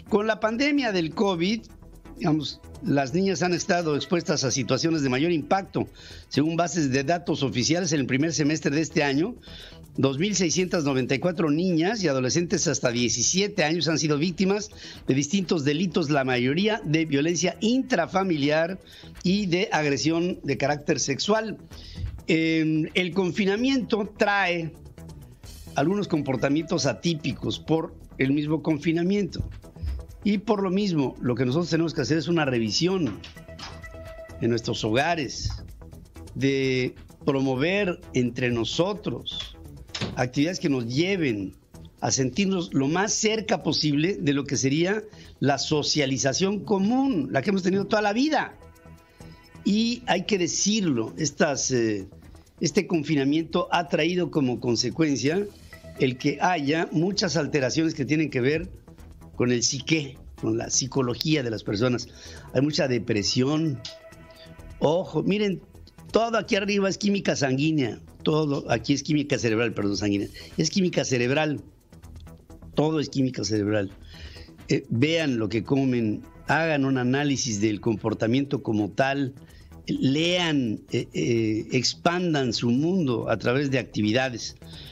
Con la pandemia del COVID, digamos, las niñas han estado expuestas a situaciones de mayor impacto. Según bases de datos oficiales, en el primer semestre de este año, 2.694 niñas y adolescentes hasta 17 años han sido víctimas de distintos delitos, la mayoría de violencia intrafamiliar y de agresión de carácter sexual. El confinamiento trae algunos comportamientos atípicos por el mismo confinamiento. Y por lo mismo, lo que nosotros tenemos que hacer es una revisión en nuestros hogares, de promover entre nosotros actividades que nos lleven a sentirnos lo más cerca posible de lo que sería la socialización común, la que hemos tenido toda la vida. Y hay que decirlo, este confinamiento ha traído como consecuencia el que haya muchas alteraciones que tienen que ver con el psique, con la psicología de las personas. Hay mucha depresión. Ojo, miren, todo aquí arriba es química sanguínea. Todo aquí es química cerebral, perdón, sanguínea. Es química cerebral. Todo es química cerebral. Vean lo que comen, hagan un análisis del comportamiento como tal, lean, expandan su mundo a través de actividades.